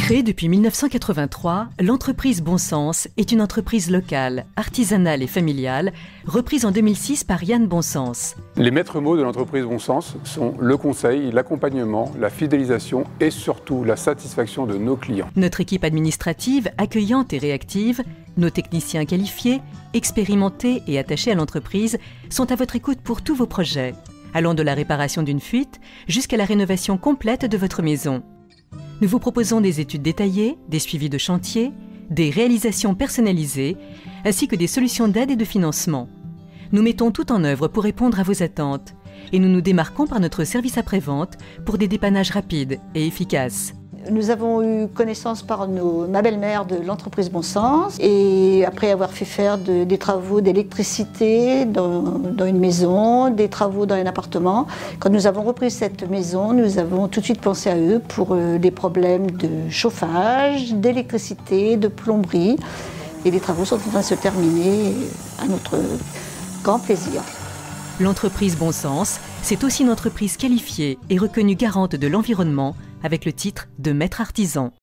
Créée depuis 1983, l'entreprise Bon Sens est une entreprise locale, artisanale et familiale, reprise en 2006 par Yann Bonsens. Les maîtres mots de l'entreprise Bon Sens sont le conseil, l'accompagnement, la fidélisation et surtout la satisfaction de nos clients. Notre équipe administrative, accueillante et réactive, nos techniciens qualifiés, expérimentés et attachés à l'entreprise sont à votre écoute pour tous vos projets, allant de la réparation d'une fuite jusqu'à la rénovation complète de votre maison. Nous vous proposons des études détaillées, des suivis de chantier, des réalisations personnalisées, ainsi que des solutions d'aide et de financement. Nous mettons tout en œuvre pour répondre à vos attentes et nous nous démarquons par notre service après-vente pour des dépannages rapides et efficaces. Nous avons eu connaissance par ma belle-mère de l'entreprise Bon Sens et après avoir fait faire des travaux d'électricité dans une maison, des travaux dans un appartement, quand nous avons repris cette maison, nous avons tout de suite pensé à eux pour des problèmes de chauffage, d'électricité, de plomberie et les travaux sont en train de se terminer à notre grand plaisir. L'entreprise Bon Sens, c'est aussi une entreprise qualifiée et reconnue garante de l'environnement avec le titre de maître artisan.